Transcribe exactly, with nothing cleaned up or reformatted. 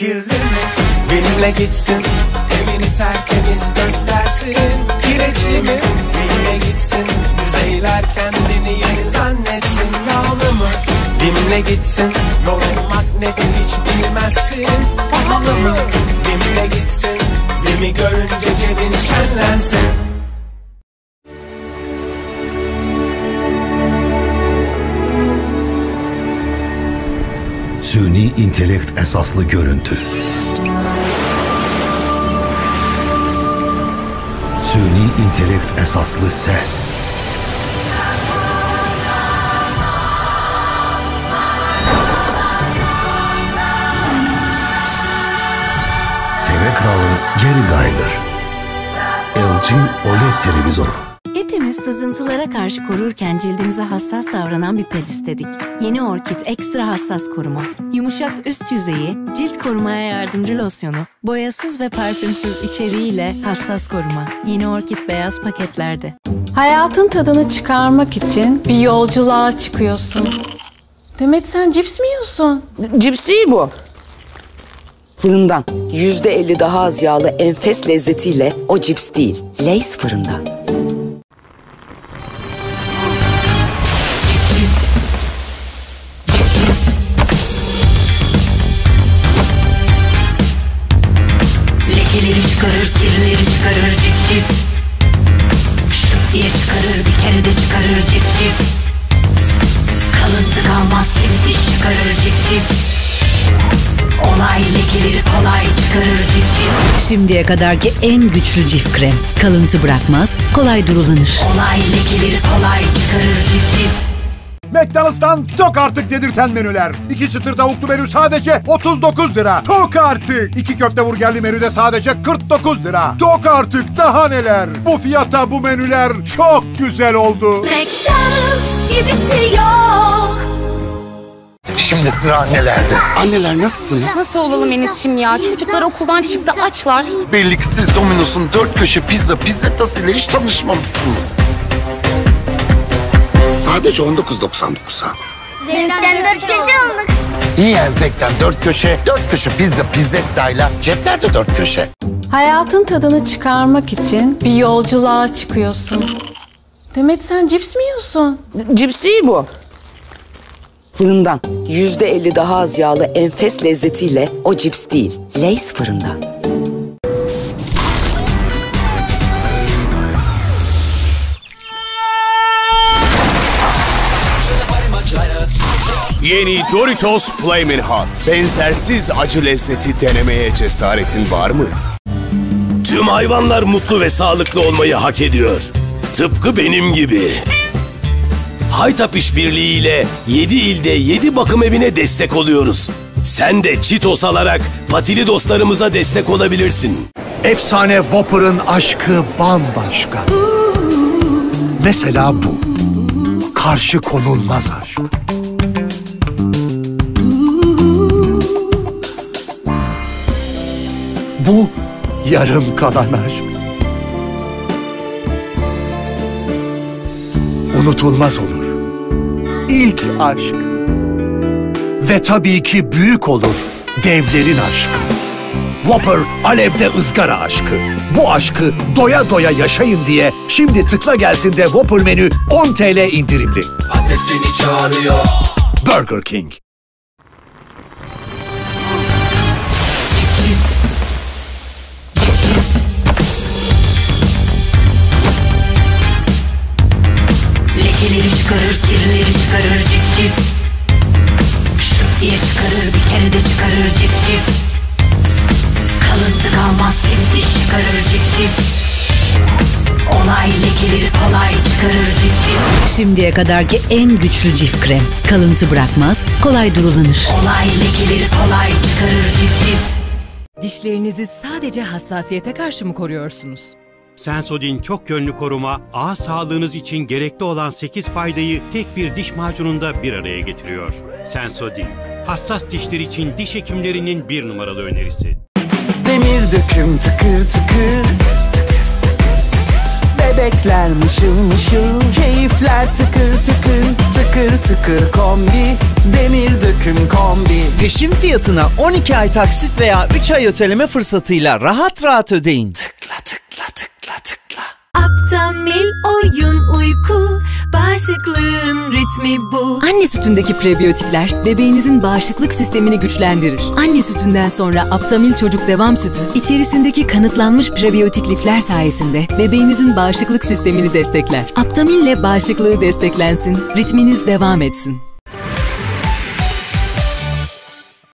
kirli mi? Benimle gitsin, evini tertemiz göstersin. Kireçli mi? Benimle gitsin, yüzeyler kendini yeni zannetsin. Yağlı mı? Benimle gitsin, yorulmak nedir hiç bilmezsin. Pahalı mı? Benimle gitsin, beni görünce cebin şenlensin. Suni intelekt esaslı görüntü. Suni intelekt esaslı ses. T V kralı geri gaydır. L G O L E D televizyonu. Hepimiz sızıntılara karşı korurken cildimize hassas davranan bir ped istedik. Yeni Orkid Ekstra Hassas Koruma. Yumuşak üst yüzeyi, cilt korumaya yardımcı losyonu, boyasız ve parfümsüz içeriğiyle hassas koruma. Yeni Orkid beyaz paketlerde. Hayatın tadını çıkarmak için bir yolculuğa çıkıyorsun. Demet sen cips mi yiyorsun? Cips değil bu. Fırından. Yüzde elli daha az yağlı enfes lezzetiyle o cips değil. Lay's fırından. Lekeleri çıkarır, kirleri çıkarır cif cif. Şıp diye çıkarır, bir kere de çıkarır cif cif. Kalıntı kalmaz, temiz iş çıkarır cif cif. Olay lekeleri kolay çıkarır cif cif. Şimdiye kadarki en güçlü cif krem. Kalıntı bırakmaz, kolay durulanır. Olay lekeleri kolay çıkarır cif cif. McDonald's'tan tok artık dedirten menüler. İki çıtır tavuklu menü sadece otuz dokuz lira. Tok artık. İki köfte burgerli menüde sadece kırk dokuz lira. Tok artık, daha neler. Bu fiyata bu menüler çok güzel oldu. McDonald's gibisi yok. Şimdi sıra annelerde. Anneler nasılsınız? Nasıl olalım Enis'cim ya? Çocuklar okuldan çıktı, açlar. Belli ki siz Domino's'un dört köşe pizza pizzettasıyla hiç tanışmamışsınız. Sadece on dokuz doksan dokuza. Zevkten dört köşe olduk. Yiyen zevkten dört köşe, dört köşe pizza pizzettayla ceplerde dört köşe. Hayatın tadını çıkarmak için bir yolculuğa çıkıyorsun. Demet sen cips mi yiyorsun? Cips değil bu. Fırından. Yüzde elli daha az yağlı enfes lezzetiyle o cips değil. Lay's fırından. Yeni Doritos Flamin' Hot. Benzersiz acı lezzeti denemeye cesaretin var mı? Tüm hayvanlar mutlu ve sağlıklı olmayı hak ediyor. Tıpkı benim gibi. Haytap İşbirliği ile yedi ilde yedi bakım evine destek oluyoruz. Sen de Cheetos alarak patili dostlarımıza destek olabilirsin. Efsane Whopper'ın aşkı bambaşka. Mesela bu. Karşı konulmaz aşk. Bu yarım kalan aşk. Unutulmaz olur. İlk aşk. Ve tabii ki büyük olur devlerin aşkı. Whopper alevde ızgara aşkı. Bu aşkı doya doya yaşayın diye şimdi tıkla gelsin de Whopper menü on TL indirimli. Adresini çağırıyor. Burger King. Lekeleri çıkarır, kirleri çıkarır cif cif. Şıp diye çıkarır, bir kere de çıkarır cif cif. Kalıntı kalmaz, temiz iş çıkarır cif cif. Olay lekeleri kolay çıkarır cif cif. Şimdiye kadarki en güçlü cif krem. Kalıntı bırakmaz, kolay durulanır. Olay lekeleri kolay çıkarır cif cif. Dişlerinizi sadece hassasiyete karşı mı koruyorsunuz? Sensodyne çok yönlü koruma, ağız sağlığınız için gerekli olan sekiz faydayı tek bir diş macununda bir araya getiriyor. Sensodyne, hassas dişler için diş hekimlerinin bir numaralı önerisi. Demir döküm tıkır tıkır. Bebekler mışıl mışıl. Keyifler tıkır tıkır. Tıkır tıkır kombi. Demir döküm mümkün kombi. Peşin fiyatına on iki ay taksit veya üç ay öteleme fırsatıyla rahat rahat ödeyin. Tıkla tıkla tıkla tıkla. Aptamil oyun uyku, bağışıklığın ritmi bu. Anne sütündeki prebiyotikler bebeğinizin bağışıklık sistemini güçlendirir. Anne sütünden sonra Aptamil Çocuk Devam Sütü içerisindeki kanıtlanmış prebiyotik lifler sayesinde bebeğinizin bağışıklık sistemini destekler. Aptamil ile bağışıklığı desteklensin, ritminiz devam etsin.